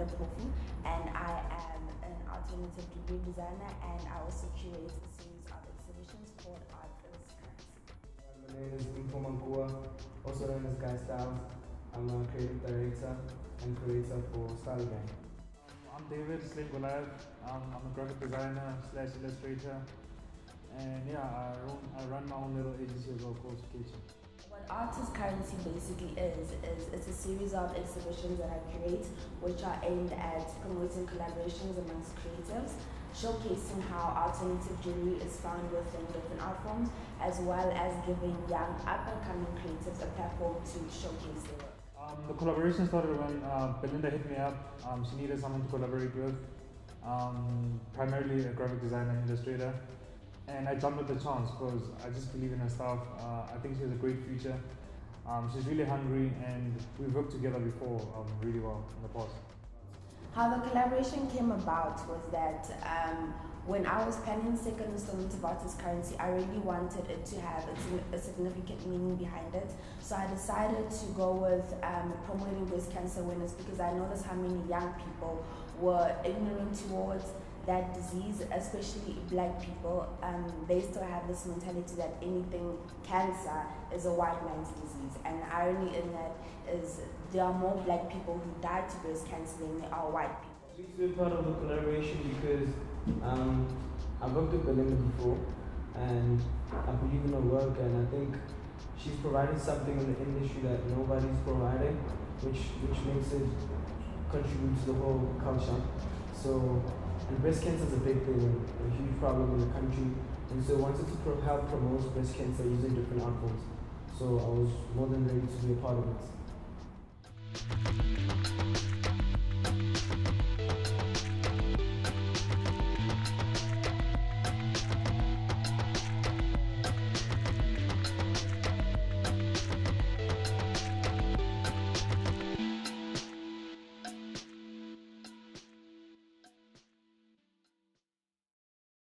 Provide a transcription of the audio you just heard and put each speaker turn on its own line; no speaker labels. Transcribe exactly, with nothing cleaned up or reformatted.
and I am an alternative jewelry designer, and I also curate a series of exhibitions called Art is Currency.
My name is Promotingbreastcancerawareness, also known as Guy Styles. I'm a creative director and creator for Style Gang.
I'm David Slingolaev. Um, I'm a graphic designer slash illustrator, and yeah, I run, I run my own little agency as well called Education.
What Art is Currency basically is, is it's a series of exhibitions that I curate, which are aimed at promoting collaborations amongst creatives, showcasing how alternative jewelry is found within different art forms, as well as giving young up-and-coming creatives a platform to showcase their work.
Um, the collaboration started when uh, Belinda hit me up. Um, she needed someone to collaborate with, um, primarily a graphic designer and illustrator. And I jumped at the chance because I just believe in her stuff. Uh, I think she has a great future. Um, she's really hungry, and we've worked together before um, really well in the past.
How the collaboration came about was that um, when I was planning the second installment of Art is Currency, I really wanted it to have a, a significant meaning behind it. So I decided to go with um, promoting breast cancer awareness, because I noticed how many young people were ignorant towards that disease, especially black people. Um, they still have this mentality that anything cancer is a white man's disease. And the irony in that is there are more black people who die to breast cancer than there are white people.
I'm pleased to be part of the collaboration because um, I've worked with Belinda before, and I believe in her work, and I think she's providing something in the industry that nobody's providing, which, which makes it contribute to the whole culture. So, and breast cancer is a big thing, a huge problem in the country, and so I wanted to pro help promote breast cancer using different art forms. So I was more than ready to be a part of it.